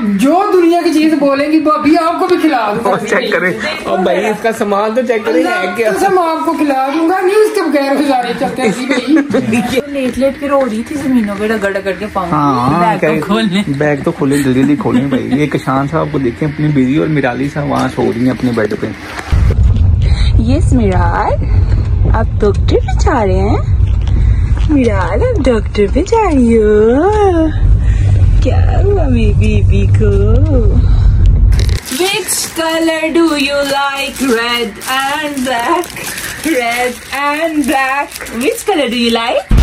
जो दुनिया की चीज बोलेंगी भाभी आपको भी खिला दूंगा। चेक करें और भाई इसका सामान तो चेक करें है क्या। मैं आपको खिला दूंगा नहीं उसके बगैर गुजारे चलते भाई। लेट के रो रही थी जमीनों पे रगड़ करके बैग तो खोले जल्दी खोलें भाई। ये किसान साहब को देखें अपनी बीवी और मिराली साहब वहाँ सो रही है अपने बेड पे। यस मिराल आप डॉक्टर पे जा रहे हैं। मिराल आप डॉक्टर पे जा रही हो। क्या हुआ मेरी बेबी को। Which color do you like? Red and black. Red and black. Which color do you like?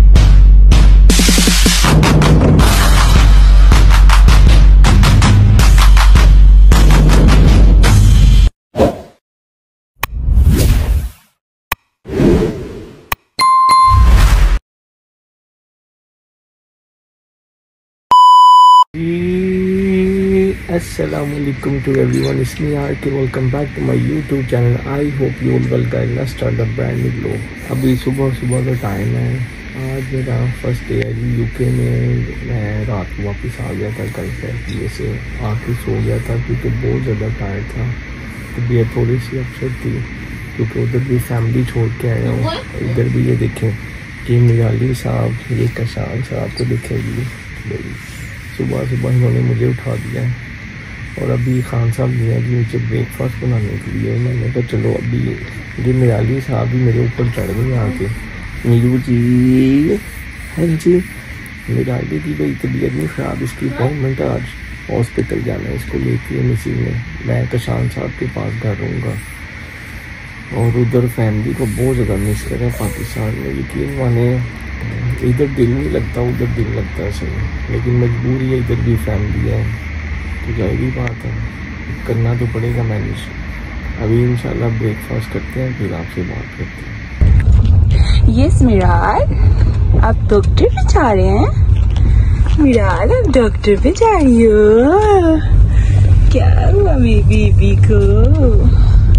Assalamualaikum to everyone. It's me RK. Welcome back to my YouTube channel. I hope you all well guys. Let's start the brand new vlog. अभी सुबह का time है। आज मेरा first day है UK में। मैं रात को वापस आ गया था कल से से आके सो गया था क्योंकि बहुत ज़्यादा टायर्ड था। तबीयत थोड़ी सी अपसेट थी क्योंकि उधर भी फैमिली छोड़ के आया हूँ। इधर भी ये देखें कि मिराली साहब ये कशान साहब को दिखेगी। सुबह इन्होंने मुझे उठा दिया और अभी खान साहब गए हैं नीचे ब्रेकफास्ट बनाने के लिए। मैंने कहा चलो अभी ये मिराली साहब भी मेरे ऊपर चढ़ गए आके। मीरू जी हाँ जी मिराली की कोई तबीयत नहीं ख़राब, इसकी अपॉइंटमेंट है आज हॉस्पिटल जाना है, इसको लेती है मिसी में। मैं कशान साहब के पास घर रहूँगा और उधर फैमिली को बहुत ज़्यादा मिस करें पाकिस्तान में। यकीन माने इधर दिल नहीं लगता उधर दिल लगता है सही, लेकिन मजबूरी है, इधर भी फैमिली है तो जाहिर बात है करना तो पड़ेगा मैनेज। अभी इंशाल्लाह ब्रेकफास्ट करते हैं फिर आपसे बात करते हैं। यस मिराल आप डॉक्टर पे जा रहे हैं। मिराल आप डॉक्टर पे जा रही हो। क्या हुआ मेरी बेबी को।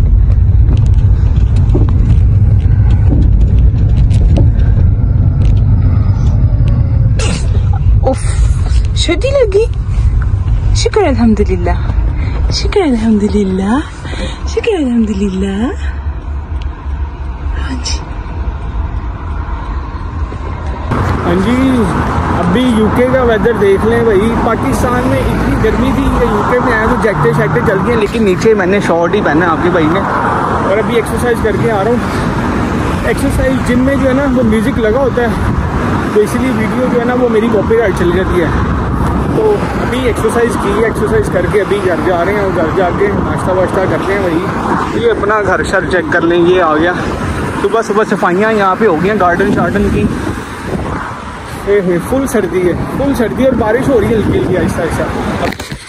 सर्दी लगी। शुक्र अल्हम्दुलिल्लाह शुक्र अल्हम्दुलिल्लाह शुक्र अल्हम्दुलिल्लाह। हाँ जी अभी यूके का वेदर देख लें भाई। पाकिस्तान में इतनी गर्मी थी यूके में आया तो जैकेटें शैकेटें चल गई, लेकिन नीचे मैंने शॉर्ट ही पहना आपके भाई ने। और अभी एक्सरसाइज करके आ रहा हूँ। एक्सरसाइज जिम में जो है ना वो म्यूज़िक लगा होता है तो इसलिए वीडियो जो है ना वो मेरी कॉपीराइट चल जाती है। तो अभी एक्सरसाइज की है, एक्सरसाइज करके अभी घर जा रहे हैं और घर जाके नाश्ता वाश्ता करते हैं भाई। ये अपना घर शर चेक कर लें, ये आ गया। सुबह सफाइयाँ यहाँ पे हो गई हैं गार्डन शार्डन की। फुल सर्दी है, फुल सर्दी और बारिश हो रही है हल्की हल्की आहिस्ता आहिस्ता।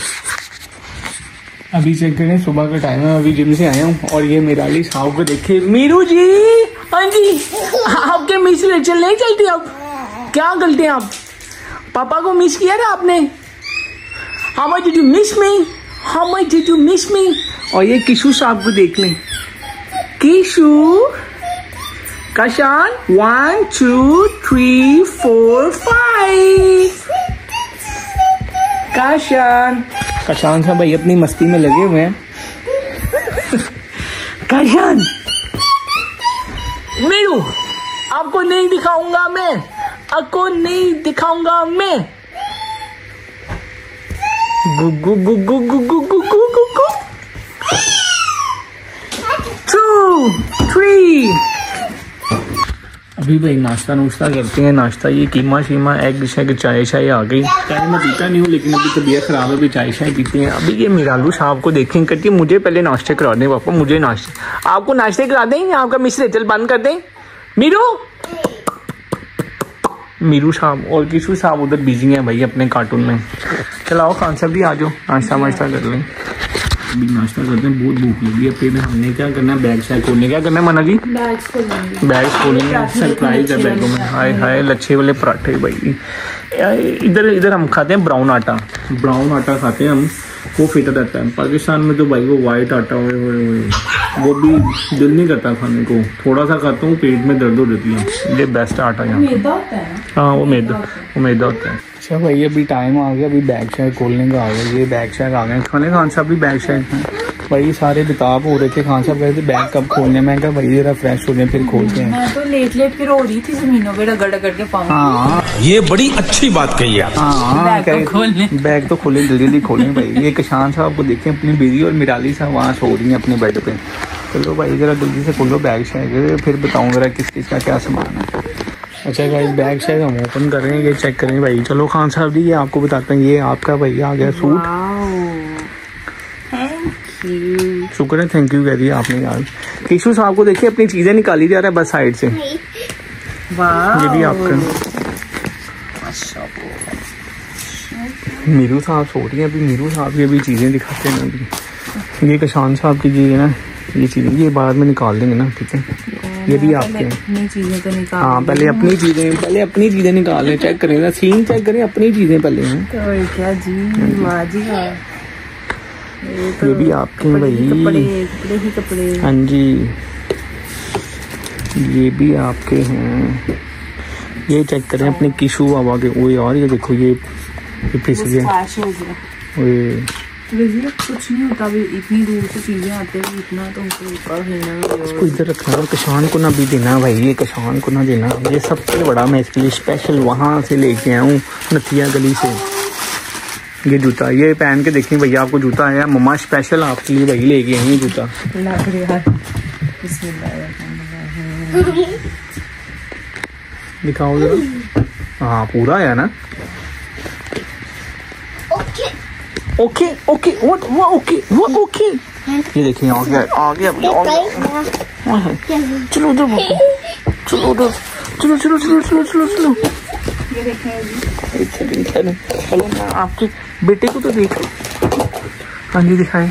अभी चेक करें सुबह का टाइम है, अभी जिम से आया हूँ और ये मिराली साहब को देखे। मीरू जी हाँ जी आपके मिस चल नहीं चलती अब क्या गलती है आप। पापा को मिस किया था आपने। How much did you miss me? How much did you miss me? और ये किशु साहब को देख लें। किशु कशान 1 2 3 4 5 कशान साहब भाई अपनी मस्ती में लगे हुए हैं। कशान मीरू आपको नहीं दिखाऊंगा मैं, आपको नहीं दिखाऊंगा मैं। गुगु गुगु गुगु गुगु गुगु 2 3। अभी भाई नाश्ता नुश्ता करते हैं। नाश्ता ये कीमा शीमा एग शेग चाय शाय आ गई। चाय मैं पीता नहीं हूँ लेकिन अभी तबीयत खराब है, अभी चाय शाय पीते हैं। अभी ये मिरालू साहब को देखें करती है मुझे पहले नाश्ते करा दें पापा, मुझे नाश्ते आपको नाश्ते करा दें। आपका मिस्र चल बंद कर दें। मीरू साहब और किशु साहब उधर बिजी हैं भाई अपने कार्टून में। चलाओ खान साहब भी आ जाओ नाश्ता वाश्ता कर लें। अभी नाश्ता करते हैं, बहुत भूख लगी है। फिर हमने क्या करना है बैग शैग खोलने, क्या करना है मना जी बैग खोलेंगे। सरप्राइज है बैगों में। हाय हाय लच्छे वाले पराठे भाई। इधर हम खाते हैं ब्राउन आटा खाते हैं हम। वो फिट रहता है। पाकिस्तान में तो भाई वो वाइट आटा वो भी दिल नहीं करता खाने को, थोड़ा सा खाता हूँ पेट में दर्द हो जाती है। ये बेस्ट आटा यहाँ, हाँ वो मैदा होता है। अच्छा भाई अभी टाइम आ गया, अभी बैग शैग खोलने का आ गया। ये बैग शैग आ गए खाने। खान साहब भी बैग शैग भाई सारे बेताब हो रहे थे। खान साहब कहते बैग कब खोलने, मैं कहा भाई जरा फ्रेश हो जाए फिर खोलते हैं। मैं तो लेट के रो रही थी जमीनों पे रगड़ के पाँव। हाँ ये बड़ी अच्छी बात कही आप। हाँ बैग तो खोले, जल्दी खोलें भाई। ये किसान साहब को देखें, अपनी बीवी और मिराली साहब वहाँ सो रही हैं अपने बेड पे। चलो भाई जरा जल्दी से खोलो बैग शैग, फिर बताऊँ जरा किस चीज़ का क्या सामान है। अच्छा गाइस बैग शैग हम ओपन कर रहे हैं, ये चेक करें भाई। चलो खान साहब जी ये आपको बताते हैं, ये आपका भाई आ गया सूट। शुक्र है, थैंक यू कह दिया आपने यार। केशु साहब को देखिए अपनी चीजें निकाली जा रहा है बस साइड से। ये भी आपका। मीरू साहब सो रही है अभी, मीरू साहब की अभी चीजें दिखाते हैं अभी। ये किसान साहब की ये ना ये चीजें ये बाद में निकाल देंगे ना, ठीक है। ये भी आपके अपनी चीजें तो निकाल। हाँ पहले अपनी चीजें निकाल लें, चेक करें ना, सीन चेक करें अपनी चीजें पहले हैं। तो क्या जी वाह जी वाह। ये भी आपके भाई कपड़े। हाँ जी ये भी आपके हैं। ये चेक करें अपने किशु बाबा के। वो यार ये देखो ये पिस गया। कुछ नहीं होता भी, इतनी दूर से चीजें आते हैं, इतना तो इसको इधर रखना और किसान को ना भी देना भाई, ये किसान को ना देना। ये सबसे बड़ा मैं इसके लिए स्पेशल वहाँ से लेके आया हूँ नथिया गली से। ये जूता ये पहन के देखिए भैया, आपको जूता आया मम्मा स्पेशल आपके लिए भाई लेके आई जूता। दिखाओ जरा। हाँ पूरा आया ना। ओके ओके वो ओके ये देखिए आ गया। चलो उधर चलो ये देखें चलो ना आपके बेटे को तो देखो। हाँ जी दिखाएं।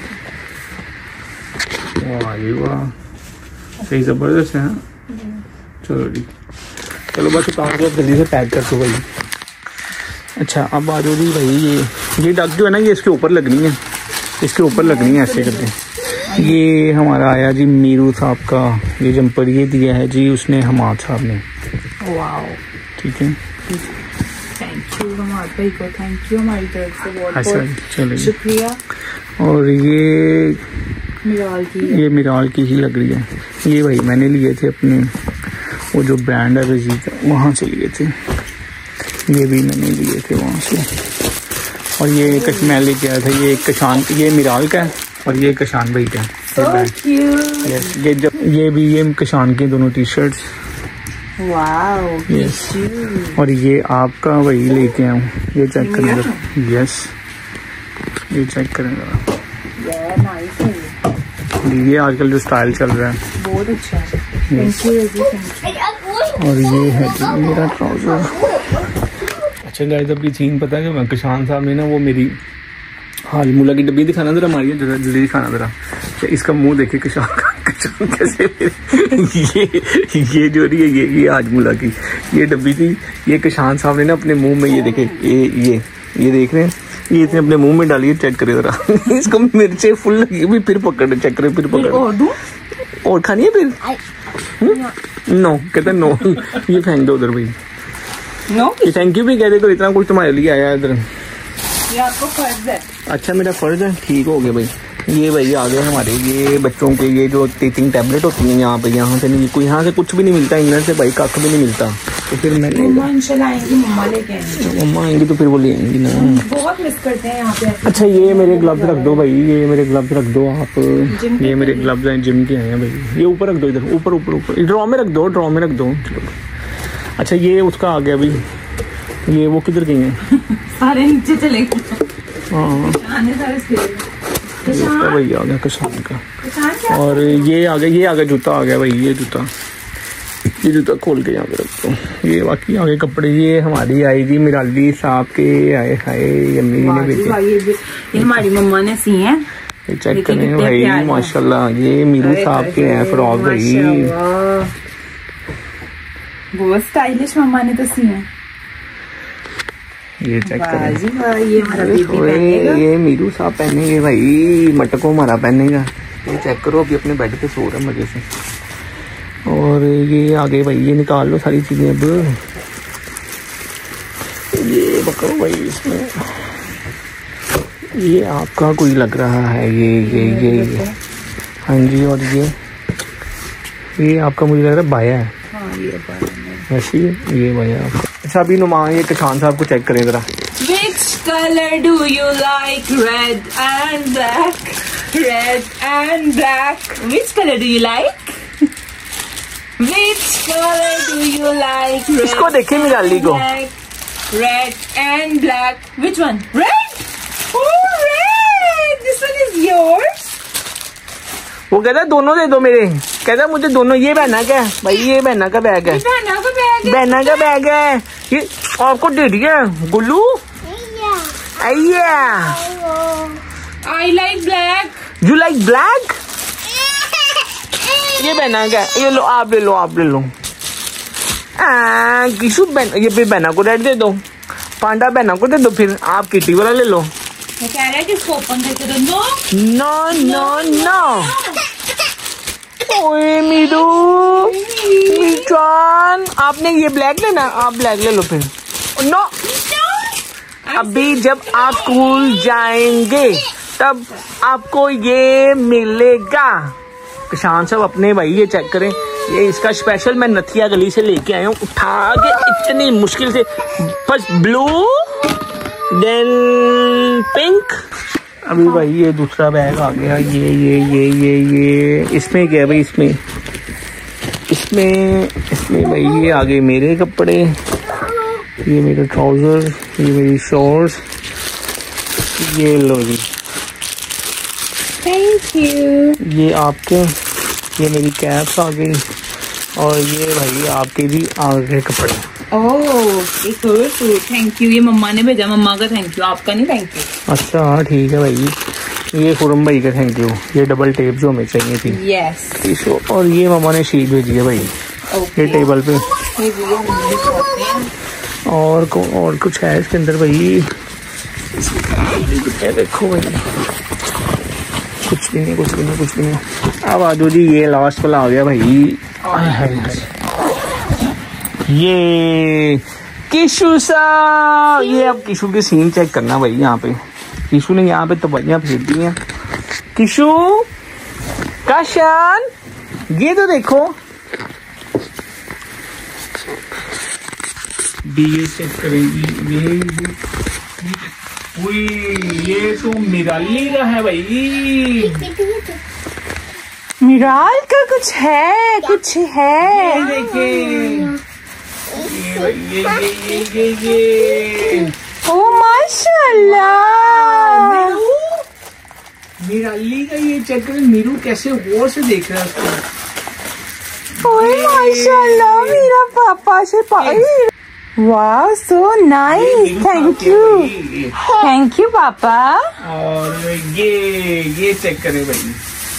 वाह सही जबरदस्त है। चलो जी चलो बस उतार के जल्दी से पैक कर दो भाई। अच्छा अब आ जाओ जी भाई। ये डक जो है ना ये इसके ऊपर लगनी है, इसके ऊपर लगनी है ऐसे करके। ये हमारा आया जी मीरू साहब का ये जंपर, ये दिया है जी उसने हमाद साहब ने। वाओ ठीक है थैंक यू हमारे भाई को, थैंक यू हमारी तरफ से बहुत शुक्रिया। और ये मिराल की ही लग रही है। ये भाई मैंने लिए थे अपने वो जो ब्रांड है रजी का, वहाँ से लिए थे। ये भी मैंने लिए थे वहाँ से। और ये मैं लेके आया था ये किसान, ये मिराल का है और ये किसान भाई का है। ये भी ये किसान के दोनों टी शर्ट्स। यस और ये आपका वही लेके आऊँ। ये चेक करेंगे। यस ये चेक करेंगे। ये आजकल जो स्टाइल चल रहा है बहुत अच्छा है। Thank you. और ये है जी मेरा ट्राउजर। अच्छा गाइस अभी सीन पता है कि किसान साहब ने ना वो मेरी हाजमूला की डब्बी दिखाना जरा, मारिए जरा जल्दी दिखाना जरा। इसका मुंह देखे किसान कैसे ये जो रही है ये हाजमूला की ये डब्बी थी। ये किसान साहब ने ना अपने मुंह में ये देखे ये देख रहे हैं, ये इतने अपने मुंह में डालिए, चेक करे जरा। इसको मिर्चे फुल लगी भी, फिर पकड़े चेक करे, फिर पकड़े और खानी है फिर। नो कहते नो ये फेंक दो उधर भाई। नो थैंक यू भी कहते तो इतना कुछ तुम्हारे लिए आया इधर। ये आपको फर्ज है। अच्छा मेरा फर्ज है, ठीक हो गया भाई। ये भाई आ गए हमारे ये बच्चों के ये जो टीचिंग टैबलेट होती हैं यहाँ पे, यहाँ से नहीं कोई, यहाँ से कुछ भी नहीं मिलता, इंग्लैंड से भाई कख भी नहीं मिलता। तो फिर मैंने इंशाल्लाह आएंगी, मम्मा लेके आएंगी। मम्मा आएंगी तो फिर वो ले आएंगी ना। बहुत मिस करते हैं यहाँ पे। अच्छा ये मेरे ग्लव्स रख दो भाई, ये मेरे ग्लव्स रख दो आप। ये मेरे ग्लव्स हैं जिम के हैं भाई। ये ऊपर रख दो, इधर ऊपर ऊपर ऊपर ड्रॉ में रख दो, ड्रॉ में रख दो। अच्छा ये उसका आ गया भाई। ये वो किधर गई हैं? सारे नीचे चले गए। हाँ भाई आ गया किसान का। और ये आ गया जूता आ गया भाई। ये जूता खोल के यहाँ पे रखता हूँ। ये बाकी आगे कपड़े ये हमारी आई थी मिराली साहब के आए हाय अम्मी ने भेजे। ये हमारी मम्मा ने सी हैं। ये चेक करें भाई माशाल्लाह। ये मीरू साहब के हैं फ्रॉक भाई। बहुत स्टाइलिश मम्मा ने तो सी हैं। ये चेक करें, ये हमारा बेबी पहनेगा। ये मीरू साहब पहनेंगे भाई, मटको हमारा पहनेगा। ये चेक करो, अभी अपने बेड पे सो रहा है मजे से। और ये आगे भाई, ये निकाल लो सारी चीजें अब। ये पकड़ो भाई, इसमें ये आपका कोई लग रहा है, ये हाँ जी। और ये आपका मुझे लग रहा है बाया है। हाँ, ये बाया। ऐसी ये बाया आपका। अच्छा अभी नुमान ये किसान साहब को चेक करें जरा। Which color do you like? Red and black. Red and black. Which color do you like? Which color do you like? Red इसको देखे मिराली को। Red and black. Which one? Red? Oh, red! This one is yours? वो कहता है दोनों दे दो मेरे, कहता है मुझे दोनों। ये बहना का है भाई, ये बहना का बैग है, बहना का बैग है। बहना का बैग है। ये आपको दे दिया Gullu. I like black. You like black. ये बहना का है, ये लो आप ले लो, आप ले लो। किशु बहना, ये फिर बहना को रेड दे दो, पांडा बहना को दे दो, फिर आप किटी वाला ले लो। वो कह रहा है कि इसको ओपन करके दो। No no no no. ओए मीरू, मीचान, आपने ये ब्लैक लेना, आप ब्लैक ले लो फिर। नो, अभी जब आप स्कूल जाएंगे तब आपको ये मिलेगा। किसान साहब अपने भाई ये चेक करें, ये इसका स्पेशल मैं नथिया गली से लेके आया हूँ, उठा के इतनी मुश्किल से। First blue then pink. अभी भाई ये दूसरा बैग आ गया। ये इसमें क्या है भाई, इसमें भाई ये आ गए मेरे कपड़े, ये मेरे ट्राउजर, ये मेरी शॉर्ट्स। ये लो जी, थैंक यू। ये आपके, ये मेरी कैप्स आ गई। और ये भाई आपके भी आ गए कपड़े। ओह, एक और सूट। थैंक यू, ये मम्मा ने भेजा, मम्मा का थैंक यू, आपका नहीं थैंक यू। अच्छा हाँ ठीक है भाई, ये खुरम भाई का थैंक यू। ये डबल टेप जो हमें चाहिए थी। यस। और ये मम्मा ने शीट भेजी है भाई, ये टेबल पे। और कुछ है इसके अंदर भाई, ये देखो भाई, कुछ भी नहीं। अब आजो जी, ये लास्ट वाला आ गया भाई। ये किशु सा, ये अब किशु के सीन चेक करना भाई। यहाँ पे किशु ने यहाँ पे तबैयां फेंक दी हैं। किशु, काशान, ये तो देखो, ये चेक करेंगी। ये तो मिराली का है भाई। मिराल का कुछ है। ये देखिए, ये ओ माशाल्लाह, मिराली का ये चेक करें। मीरू कैसे गौर से देख रहा है उसको। ओए माशाल्लाह, मेरा पापा से वाह, सो नाइस, थैंक यू पापा। और ये चेक करें भाई,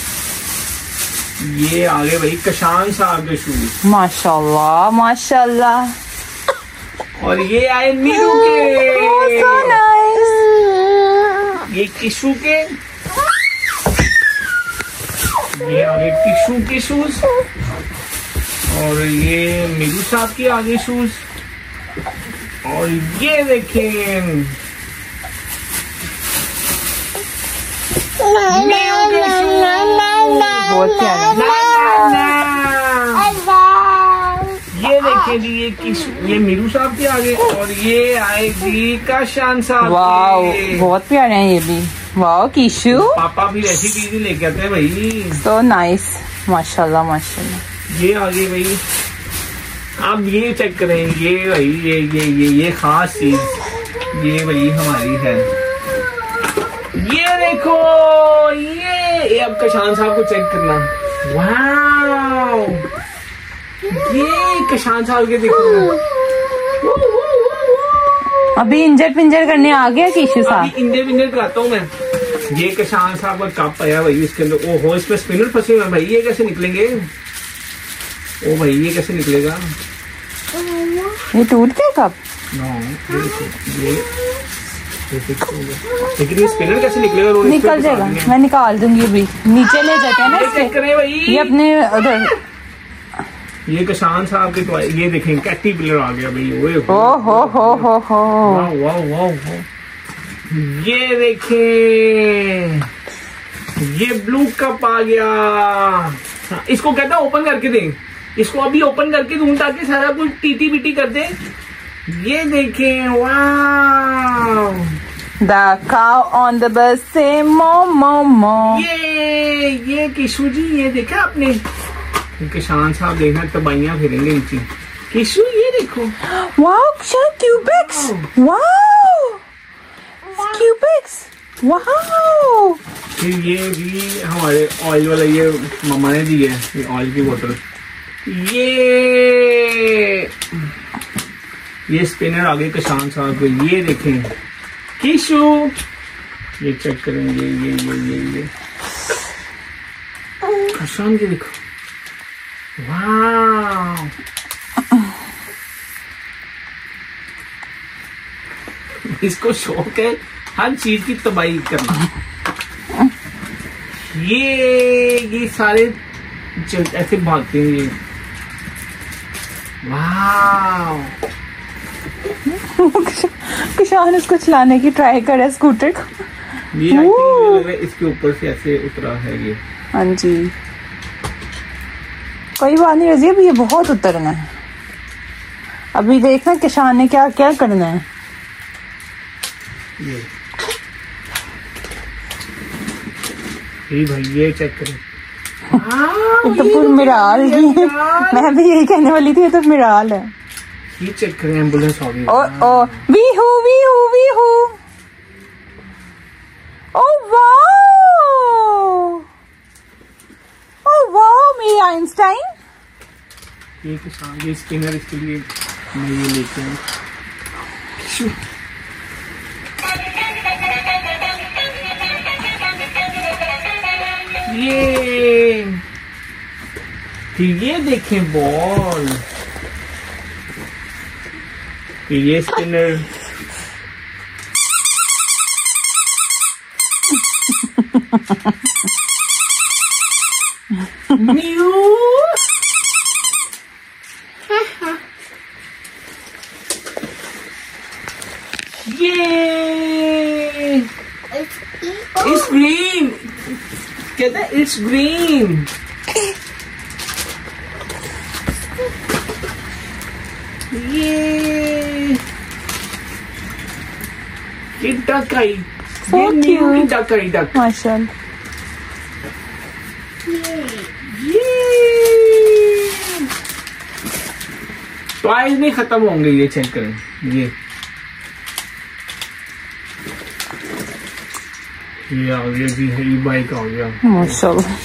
ये आगे भाई कशान साहब के शूज। माशाल्लाह। और ये आए मीरू के, सो नाइस। ये किशु के, ये आगे किशु के शूज। और ये मीरू साहब के आगे शूज। और ये देखें बहुत प्यारा। ये देखिए जी, ये मीरू साहब के आगे। और ये आएगी काशान साहब। वाओ, बहुत प्यारे हैं ये भी। वाओ किशु, पापा भी ऐसी चीजें लेके आते हैं भाई। सो नाइस, माशाल्लाह। ये आगे भाई, आप ये चेक करें, ये भाई ये खास चीज, ये भाई हमारी है। ये देखो, ये अब कशान साहब को चेक करना। वाओ, ये कशान साहब के देखो। अभी इंजर पिंजर करने आ गया किशु साहब। अभी इंजर पिंजर कराता हूँ मैं। ये कशान साहब का कप आया भाई इसके अंदर। ओहो, इसमें स्पिनर फंसे हुए भाई, ये कैसे निकलेंगे? ओ भाई ये कैसे निकलेगा? ये टूट गया कप। लेकिन ये स्पिनर कैसे निकलेगा? निकल जाएगा, मैं निकाल दूंगी अभी। नीचे ले जाते हैं ना इसके, ये अपने उधर। ये किसान साहब के तो ये देखें कैटरपिलर आ गया भाई। ओ हो वाह वाह। ये देखें ये ब्लू कप आ गया। इसको कहता है ओपन करके दें, इसको अभी ओपन करके दूं ताकि सारा कुछ टीटी बीटी कर दे। ये देखें वाह। The cow on the bus say mo। ये किशु जी ये देखा आपने? किसान साहब देखना तबाइयां फिरेंगे इनकी। किशु ये देखो, wow cubics, wow cubics, wow. फिर ये भी हमारे ऑयल वाला, ये मम्मा ने दी है ये ऑयल की बोतल। ये स्पिनर आगे किसान साहब को। ये देखें किशु, ये चेक करेंगे। ये किसान के देखो, वाह। इसको शौक है हर चीज की तबाही करना। ये सारे ऐसे भागते हैं ये, वाह। किसान इसको चलाने की ट्राई करे स्कूटर को। ये इसके ऊपर से ऐसे उतरा है ये। हाँ जी, कोई बात नहीं रजी, अभी ये बहुत उतरना है। अभी देखना किसान ने क्या क्या करना है। ये भाई ये चेक करें। ये तो पूरी मिराल ही है। मैं भी यही कहने वाली थी, ये तो मिराल है। ये चेक करें, एम्बुलेंस आ गई। ओ वीहू। ओ वाओ मेरी आइंस्टाइन। ये किसान ये स्पिनर इसके लिए मैं ये लेके आऊँ। ये देखें बॉल। ये स्पिनर न्यू। ये इट्स ग्रीन, कहता है इट्स ग्रीन। ये डक आई, ये न्यू की डक आई, डक माशाल्लाह। टॉयज नहीं खत्म होंगे, ये चेक करें। ये आ गया जी, ई बाइक आ गया माशाल्लाह।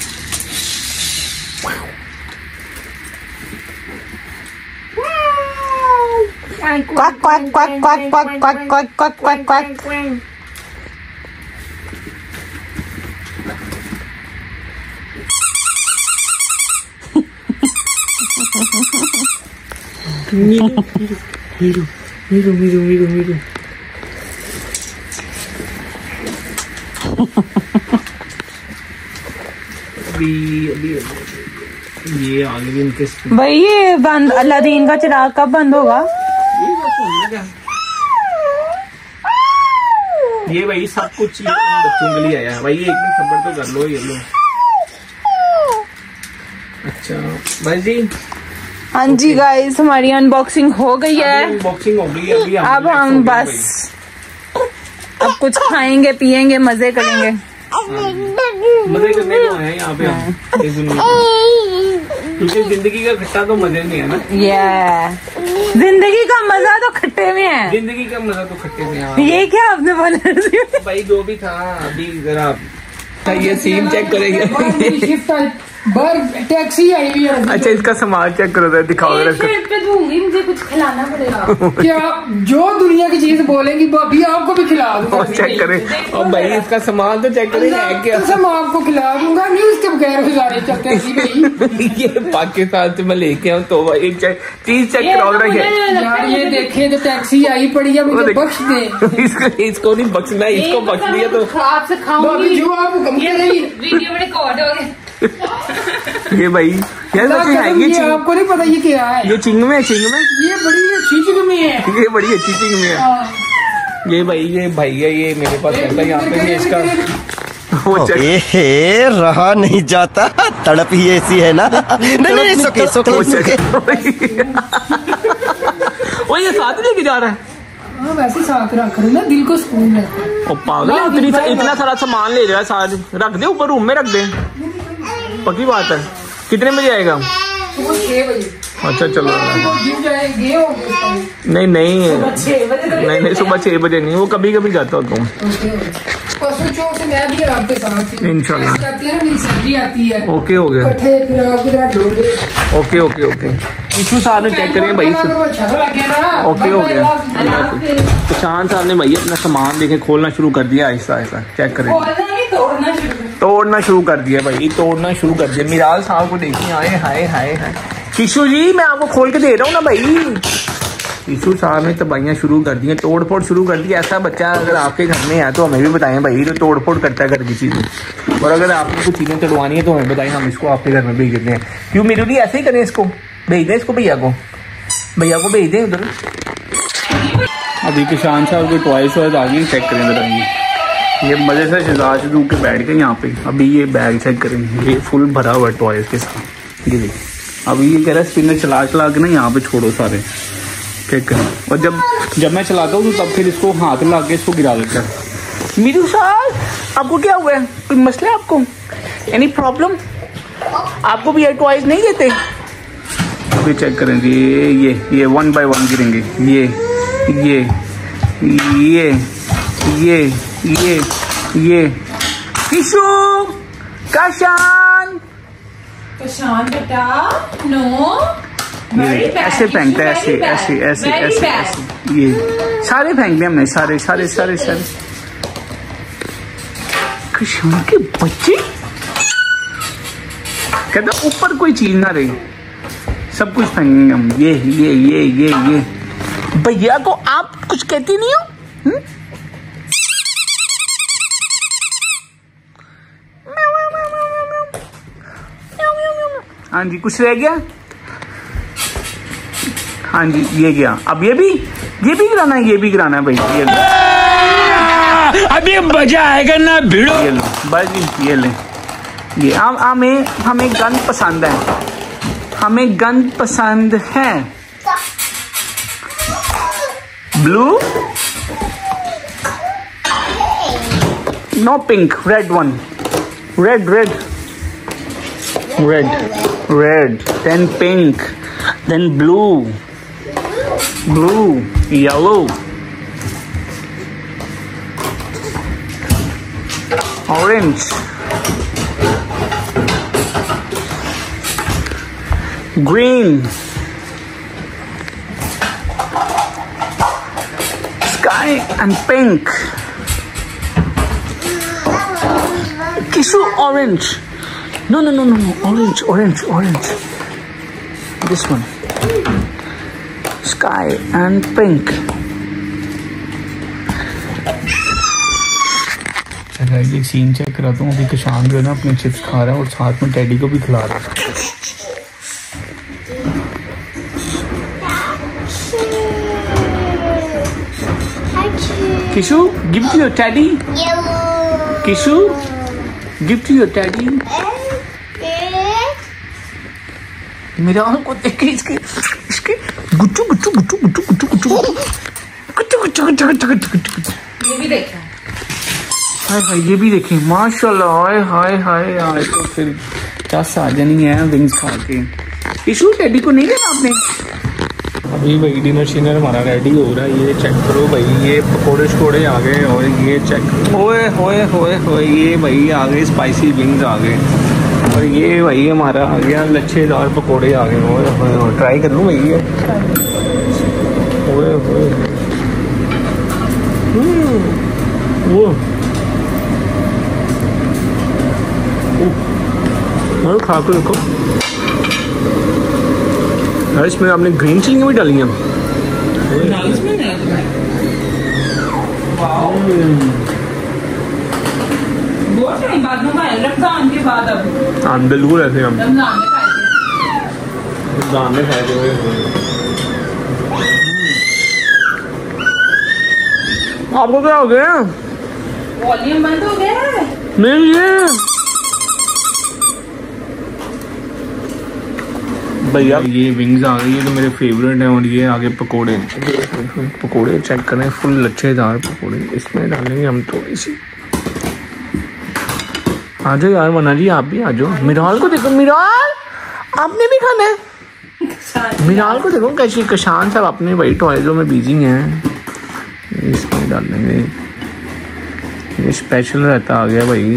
Quack quack quack quack quack quack quack quack quack quack. Miru. अभी ये आगे भी इनके भाई ये बंद, अलादीन का चिराग कब बंद होगा? ये भाई सब कुछ बच्चों के लिए आया है भाई। एक मिनट खबर तो कर लो, ये लो। अच्छा भाई जी। हाँ जी गाइस, हमारी अनबॉक्सिंग हो गई है। अनबॉक्सिंग हो गई है अभी। अब हम बस अब कुछ खाएंगे पिएंगे, मजे करेंगे। मजे करने को आए हैं यहाँ पे हम इस दुनिया में, क्योंकि जिंदगी का खट्टा तो मजे में है ना। जिंदगी का मजा तो खट्टे में है। जिंदगी का मजा तो खट्टे में है। ये क्या आपने बोला? भाई जो भी था अभी जरा ये सीन चेक करेंगे। बाहर टैक्सी आई हुई है। अच्छा इसका सामान चेक करो जरा, दिखाओ जरा इसका। पे दूंगी, मुझे कुछ खिलाना पड़ेगा। क्या जो दुनिया की चीज बोलेंगी भाभी आपको भी खिला दूंगा। चेक करें और भाई इसका सामान तो चेक करें है क्या। मैं आपको खिला दूंगा, नहीं उसके बगैर गुजारे चलते भाई। ये पाकिस्तान से मैं लेके आऊँ तो भाई चीज चेक कराओ जरा। यार ये देखे तो टैक्सी आई पड़ी है, मुझे बख्श दे। इसको नहीं बख्शना, इसको बख्श दिया तो आपसे खाऊंगी जो आप वीडियो में रिकॉर्ड हो गया। ये भाई यार ये आपको नहीं पता ये क्या है। ये चिंगमे है, चिंगमे ये बड़ी अच्छी चिंगमे है, ये बड़ी अच्छी चिंगमे है। ये भाई है ये मेरे पास रहता है यहाँ पे। ये इसका रहा नहीं जाता, तड़प ही ऐसी है ना। नहीं सोके वो ये साथ लेके जा रहा है। हाँ वैसे साथ रख रहे ना, दिल को सुकून है। पागल इतना सारा सामान ले रहा है, साथ रख दे ऊपर रूम में रख दे। पक्की बात है। कितने बजे आएगा? सुबह 6 बजे। अच्छा चलो। नहीं नहीं सुबह 6 बजे नहीं, वो कभी कभी जाता हो तुम। इंशाल्लाह ओके हो गया। ओके इशू साहब ने चेक करें भाई। ओके हो गया। प्रशांत साहब ने भाई अपना सामान देखे खोलना शुरू कर दिया, आहिस्ता आहिस्ता चेक करें। तोड़ना शुरू कर दिया भाई, तोड़ना शुरू कर दिया। मिराल साहब को देखिए, आए हाय हाय हाय। शिशु जी मैं आपको खोल के दे रहा हूँ ना भाई। शिशु साहब ने तबाहियां शुरू कर दी हैं, तोड़ फोड़ शुरू कर दी। ऐसा बच्चा अगर आपके घर में है तो हमें भी बताएं भाई, जो तोड़ फोड़ करता है घर की चीजें। और अगर आपको कुछ चीजें तोड़वानी है तो हमें बताएं, हम इसको आपके घर में भेज देते हैं। क्यों मेरे लिए ऐसे ही करें, इसको भेज दें, इसको भैया को भेज दें उधर। अभी किसान साहब के टॉयज आ गए, चेक करें जरा। ये मजे से शहजाद शुरू के बैठ गए यहाँ पे। अभी ये बैग चेक करेंगे, ये फुल भरा हुआ है टॉयज के साथ। ये देखिए अभी ये कह रहा है स्पिनर चला के ना यहाँ पे छोड़ो सारे, चेक करें। और जब मैं चलाता हूँ तो तब फिर इसको हाथ ला के इसको गिरा देता है। मीरू साहब आपको क्या हुआ है, कोई मसला है आपको, एनी प्रॉब्लम? आपको भी ये टॉयज नहीं देते? अभी चेक करेंगे, ये 1 by 1 गिरेंगे। ये किशु काशान बेटा नो ऐसे फेंकता है, ऐसे। ये सारे फेंक दिए हमने, सारे किशान के बच्चे। कहता ऊपर कोई चीज ना रही, सब कुछ फेंकेंगे हम। ये भैया को आप कुछ कहती नहीं हो? हाँ जी कुछ रह गया? हाँ जी ये गया। अब ये भी गिराना है, ये भी गिराना है भाई। ये लो अभी मजा आएगा ना भिड़ो। ये लो बस ये ले। ये हमें गन पसंद है, हमें गन पसंद है। Blue no pink, red one, red, then pink, then blue, yellow, orange, green, sky and pink. Kishu orange. No, orange. This one. Sky and pink. ये सीन चेक कराता हूँ। अभी किसान जो है ना अपने चिप्स खा रहा है और साथ में टेडी को भी खिला रहा है। Kishu, give to your teddy. Kishu, give to your teddy. मेरा को देख इसके गुच्चू ये भी देखा हाय ये भी देखें माशाल्लाह। हाय तो फिर क्या साजनी है विंग्स खा के। इशू टेडी को नहीं देना आपने? अभी भाई डिनर शिनर हमारा रेडी हो रहा है। ये चेक करो भाई, ये पकोड़े आ गए और ये चेक ओए होए ये भाई आ गए स्पाइसी विंग्स आ गए। और ये भाई हमारा आ गया लच्छेदार पकोड़े आ गए। ट्राई कर लूँ भाई ये। वो खा कर देखो यार, इसमें आपने ग्रीन चिली भी डाली हैं। बहुत टाइम बाद में खाए, रमजान के बाद। अब हाँ बिल्कुल ऐसे हम रमजान में खाए थे। रमजान में खाए थे। आपको क्या हो गया? वॉल्यूम बंद हो गया है। नहीं ये भैया ये विंग्स आ गई है तो मेरे फेवरेट हैं। और ये आगे पकोड़े, पकोड़े चेक करें, फुल लच्छेदार पकोड़े। इसमें डालेंगे हम थोड़ी सी। आ जाओ यार मना जी, आप भी आ जाओ। मिराल को देखो, मिराल आपने भी खाना है। मिराल को देखो कैसी, कशान साहब अपने वही टॉयजों में बिजी हैं। इसमें डालेंगे, ये स्पेशल रहता आ गया भाई।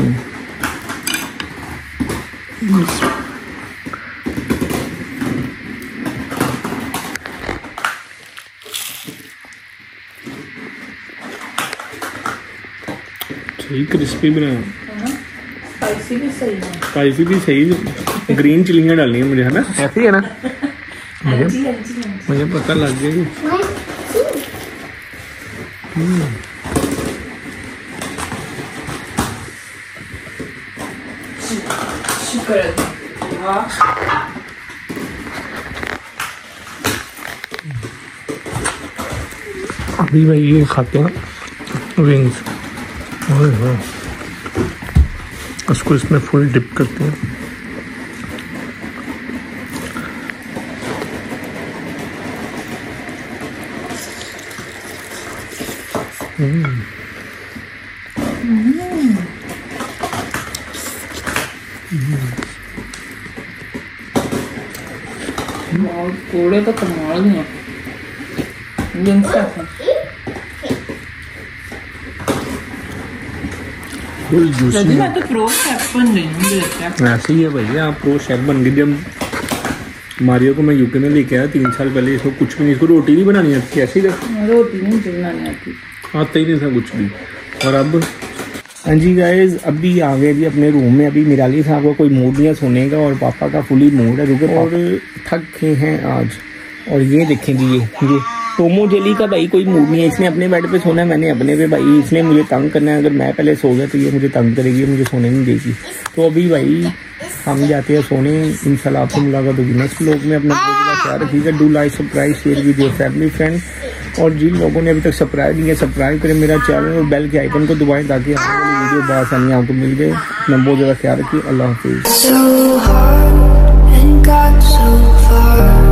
सही क्रिस्पी बनाया, स्पाइसी भी सही है। स्पाइसी भी सही। ग्रीन चिलियाँ डालनी है मुझे, है ना? ऐसे ही है ना? मुझे पता लग गया। शुक्र। अभी भाई ये खाते हैं विंग्स। उसको इसमें फुल डिप करते हैं। कोड़े तो कमाल है। Full juicy. मैं तो प्रो शेफ बन रही हूँ। ऐसे ही है भैया, आप प्रो शेफ बन गए। जब मारियो को मैं यूके में लेके आया 3 साल पहले, इसको कुछ भी नहीं, इसको रोटी नहीं बनानी आती। ऐसी रोटी नहीं बनानी आती, आता ही नहीं था कुछ भी। और अब हाँ जी गाइस, अभी आ गए जी अपने रूम में। अभी मिराली साहब का कोई मूड नहीं है सोने का, और पापा का फुली मूड है क्योंकि और थक गए हैं आज। और ये देखें जी, ये टोमो जेली का भाई कोई मूड नहीं है। इसने अपने बेड पे सोना है, मैंने अपने पे। भाई इसने मुझे तंग करना है। अगर मैं पहले सो गया तो ये मुझे तंग करेगी, मुझे सोने नहीं देगी। तो अभी भाई हम जाते हैं सोने। इंशाल्लाह आपसे मुलाकात होगी नेक्स्ट व्लॉग में। अपने ख्याल रखिएगा। Do like, subscribe, share with your family friend. और जिन लोगों ने अभी तक सब्सक्राइब नहीं किया, सब्सक्राइब करें मेरा चैनल और बेल के आइकन को दबाएं ताकि आने वाली वीडियो बासानी आपको मिल जाए। अपना बहुत ज़्यादा ख्याल रखिए। अल्लाह हाफिज़।